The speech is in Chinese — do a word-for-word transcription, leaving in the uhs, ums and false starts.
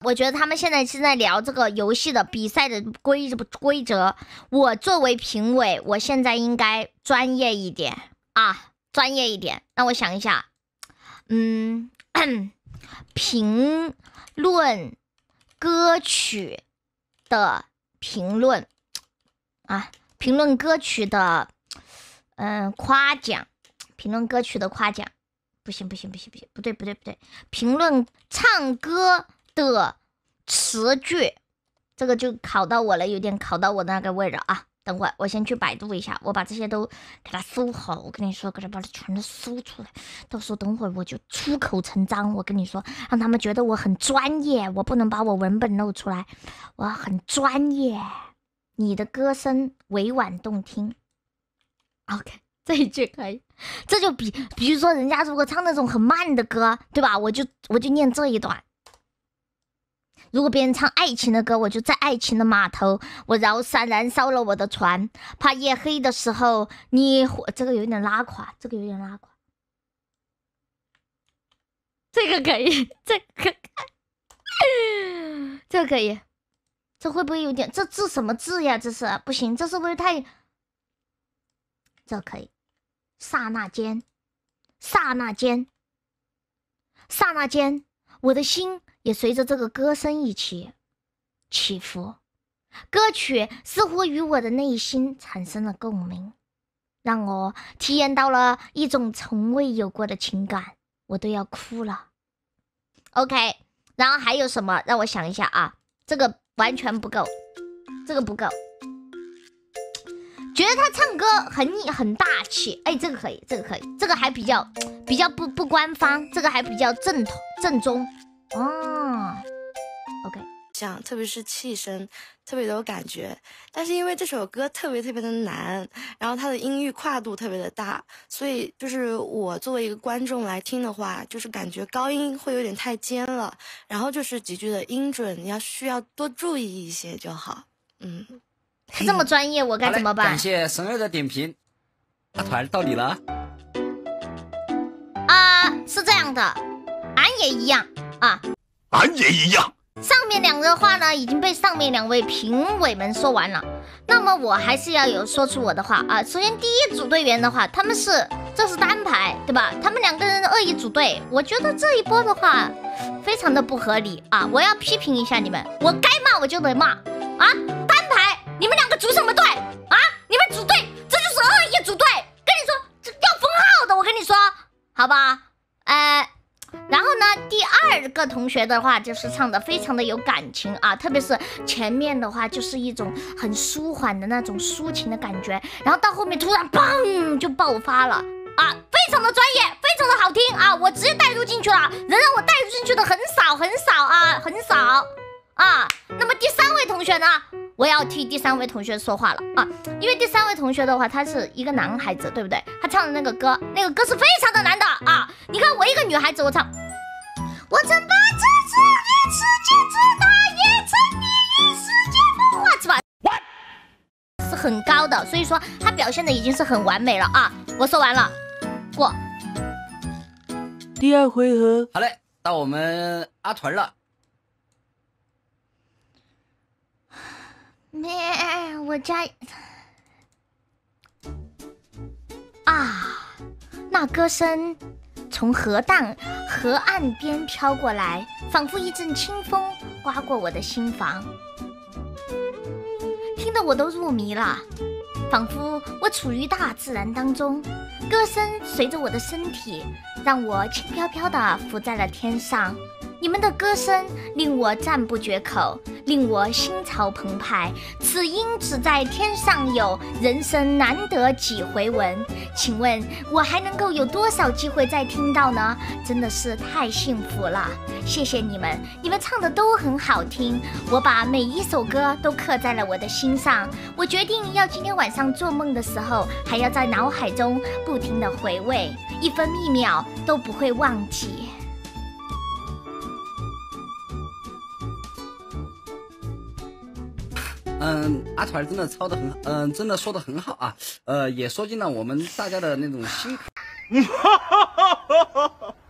我觉得他们现在是在聊这个游戏的比赛的规规则。我作为评委，我现在应该专业一点啊，专业一点。让我想一下，嗯，评论歌曲的评论啊，评论歌曲的嗯、呃、夸奖，评论歌曲的夸奖，不行不行不行不行，不对不对不对，评论唱歌的词句，这个就考到我了，有点考到我那个位了啊！等会儿我先去百度一下，我把这些都给它搜好。我跟你说，给它把它全都搜出来，到时候等会儿我就出口成章。我跟你说，让他们觉得我很专业，我不能把我文本露出来，我很专业。你的歌声委婉动听 ，OK， 这一句可以。这就比比如说人家如果唱那种很慢的歌，对吧？我就我就念这一段。如果别人唱爱情的歌，我就在爱情的码头，我燃烧燃烧了我的船，怕夜黑的时候你这个有点拉垮，这个有点拉垮，这个可以，这个这个可以，这会不会有点？这字什么字呀？这是不行，这是不是太？这可以，刹那间，刹那间，刹那间，我的心也随着这个歌声一起起伏，歌曲似乎与我的内心产生了共鸣，让我体验到了一种从未有过的情感，我都要哭了。OK， 然后还有什么？让我想一下啊，这个完全不够，这个不够。觉得他唱歌很很大气，哎，这个可以，这个可以，这个还比较比较不不官方，这个还比较正统正宗。哦 ，OK， 像特别是气声特别的有感觉，但是因为这首歌特别特别的难，然后它的音域跨度特别的大，所以就是我作为一个观众来听的话，就是感觉高音会有点太尖了，然后就是几句的音准要需要多注意一些就好。嗯， 他这么专业，我该怎么办？ 感谢神儿的点评，阿团到你了。 啊、呃，是这样的，俺也一样。啊， 俺也一样。 上面两个话呢已经被上面两位评委们说完了，那么我还是要有说出我的话啊。首先第一组队员的话，他们是这是单排对吧？他们两个人恶意组队，我觉得这一波的话非常的不合理啊！我要批评一下你们，我该骂我就得骂啊！单排，你们两个组什么队啊？你们组队，这就是恶意组队！跟你说，这要封号的，我跟你说，好吧？呃。然后呢，第二个同学的话就是唱的非常的有感情啊，特别是前面的话就是一种很舒缓的那种抒情的感觉，然后到后面突然砰就爆发了啊，非常的专业，非常的好听啊，我直接带入进去了，能让我带入进去的很少很少啊，很少啊。那么第三位同学呢，我要替第三位同学说话了啊，因为第三位同学的话，他是一个男孩子，对不对？他唱的那个歌，那个歌是非常的难的啊！你看我一个女孩子，我唱，我曾把这次一次坚持大也曾你与世界风华，是吧？是很高的，所以说他表现的已经是很完美了啊！我说完了，过。 第二回合， 好嘞，到我们阿团了。 咩，我家啊，那歌声从河荡河岸边飘过来，仿佛一阵清风刮过我的心房，听得我都入迷了，仿佛我处于大自然当中，歌声随着我的身体，让我轻飘飘地浮在了天上。你们的歌声令我赞不绝口，令我心潮澎湃，此音只在天上有，人生难得几回闻。请问我还能够有多少机会再听到呢？真的是太幸福了，谢谢你们，你们唱的都很好听，我把每一首歌都刻在了我的心上。我决定要今天晚上做梦的时候，还要在脑海中不停地回味，一分一秒都不会忘记。 嗯，阿团真的抄的很，嗯，真的说的很好啊，呃，也说进了我们大家的那种心坎。